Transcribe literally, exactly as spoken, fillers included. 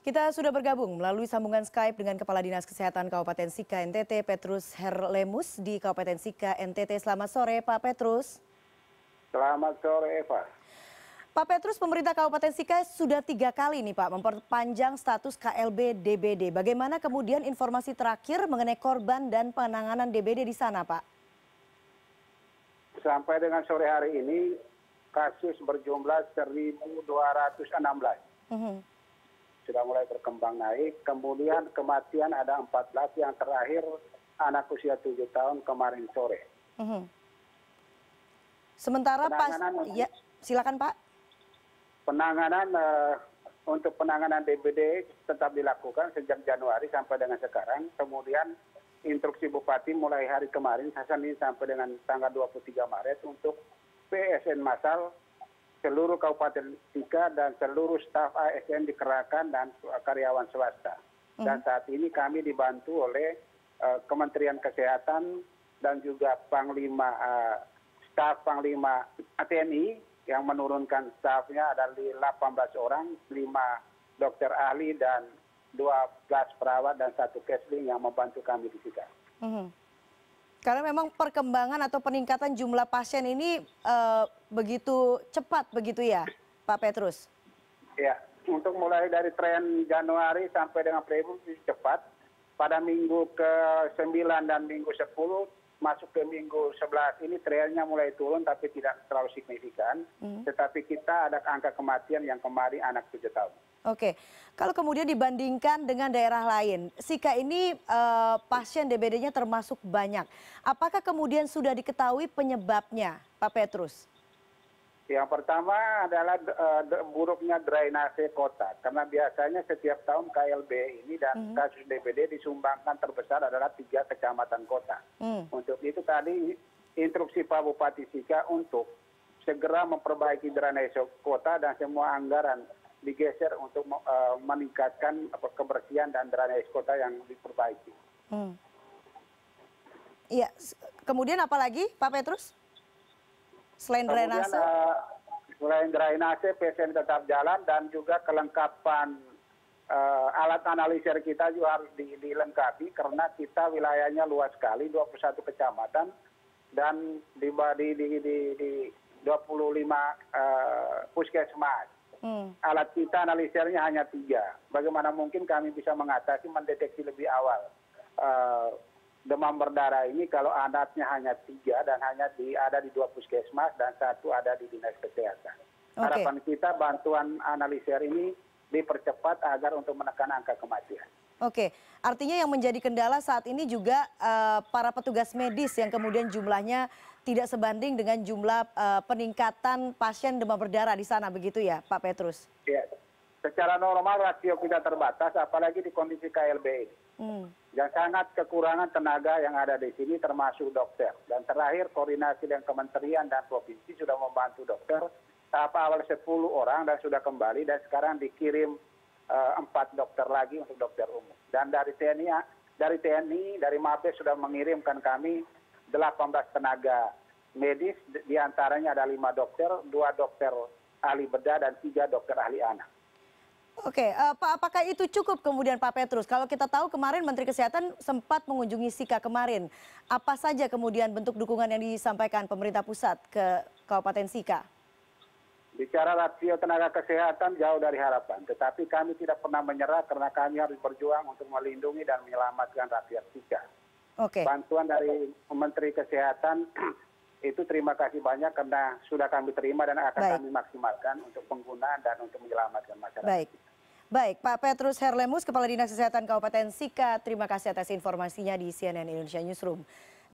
Kita sudah bergabung melalui sambungan Skype dengan Kepala Dinas Kesehatan Kabupaten Sika N T T, Petrus Herlemus di Kabupaten Sika N T T. Selamat sore, Pak Petrus. Selamat sore, Eva. Pak Petrus, pemerintah Kabupaten Sika sudah tiga kali nih Pak memperpanjang status K L B D B D. Bagaimana kemudian informasi terakhir mengenai korban dan penanganan D B D di sana, Pak? Sampai dengan sore hari ini, kasus berjumlah seribu dua ratus enam belas. Mm-hmm. Sudah mulai berkembang naik, kemudian kematian ada empat belas, yang terakhir anak usia tujuh tahun kemarin sore. Mm-hmm. Sementara pas, ya silakan Pak. Penanganan uh, untuk penanganan D B D tetap dilakukan sejak Januari sampai dengan sekarang. Kemudian instruksi Bupati mulai hari kemarin, Senin sampai dengan tanggal dua puluh tiga Maret untuk P S N massal seluruh Kabupaten Sika dan seluruh staf A S N dikerahkan dan karyawan swasta. Dan saat ini kami dibantu oleh uh, Kementerian Kesehatan dan juga Panglima uh, staf Panglima T N I yang menurunkan stafnya ada delapan belas orang, lima dokter ahli dan dua belas perawat dan satu kesling yang membantu kami di Sika. Mm-hmm. Karena memang perkembangan atau peningkatan jumlah pasien ini uh, begitu cepat begitu ya, Pak Petrus? Ya, untuk mulai dari tren Januari sampai dengan Februari cepat. Pada minggu ke sembilan dan minggu sepuluh masuk ke minggu sebelas ini trennya mulai turun tapi tidak terlalu signifikan. Hmm. Tetapi kita ada angka kematian yang kemarin anak tujuh tahun. Oke, kalau kemudian dibandingkan dengan daerah lain, Sika ini uh, pasien D B D-nya termasuk banyak. Apakah kemudian sudah diketahui penyebabnya, Pak Petrus? Yang pertama adalah uh, buruknya drainase kota. Karena biasanya setiap tahun K L B ini dan hmm. kasus D B D disumbangkan terbesar adalah tiga kecamatan kota. Hmm. Untuk itu tadi instruksi Pak Bupati Sika untuk segera memperbaiki drainase kota dan semua anggaran digeser untuk uh, meningkatkan apa, kebersihan dan drainase kota yang diperbaiki. Hmm. Iya, kemudian apa lagi Pak Petrus? Selain kemudian, drainase? Uh, selain drainase, P S N tetap jalan dan juga kelengkapan uh, alat analisir kita juga harus di, dilengkapi karena kita wilayahnya luas sekali, dua puluh satu kecamatan dan di, di, di, di, di dua puluh lima uh, puskesmas. Hmm. Alat kita analisirnya hanya tiga. Bagaimana mungkin kami bisa mengatasi, mendeteksi lebih awal uh, demam berdarah ini kalau alatnya hanya tiga dan hanya di, ada di dua puskesmas dan satu ada di Dinas Kesehatan. Okay. Harapan kita bantuan analisir ini dipercepat agar untuk menekan angka kematian. Oke, artinya yang menjadi kendala saat ini juga uh, para petugas medis yang kemudian jumlahnya tidak sebanding dengan jumlah uh, peningkatan pasien demam berdarah di sana, begitu ya Pak Petrus? Ya, secara normal rasio kita terbatas, apalagi di kondisi K L B ini. Hmm. Yang sangat kekurangan tenaga yang ada di sini termasuk dokter. Dan terakhir koordinasi dengan kementerian dan provinsi sudah membantu dokter. Tahap awal sepuluh orang dan sudah kembali dan sekarang dikirim empat uh, dokter lagi untuk dokter umum. Dan dari T N I, dari T N I, dari Mabes sudah mengirimkan kami delapan belas tenaga medis, diantaranya ada lima dokter, dua dokter ahli bedah dan tiga dokter ahli anak. Oke, uh, Pak, apakah itu cukup kemudian Pak Petrus? Kalau kita tahu kemarin Menteri Kesehatan sempat mengunjungi Sika kemarin, apa saja kemudian bentuk dukungan yang disampaikan pemerintah pusat ke Kabupaten Sika? Bicara rasio tenaga kesehatan jauh dari harapan, tetapi kami tidak pernah menyerah karena kami harus berjuang untuk melindungi dan menyelamatkan rakyat Sika. Oke. Bantuan dari Menteri Kesehatan itu terima kasih banyak karena sudah kami terima dan akan Baik. kami maksimalkan untuk penggunaan dan untuk menyelamatkan masyarakat. Baik. Baik, Pak Petrus Herlemus, Kepala Dinas Kesehatan Kabupaten Sika, terima kasih atas informasinya di C N N Indonesia Newsroom.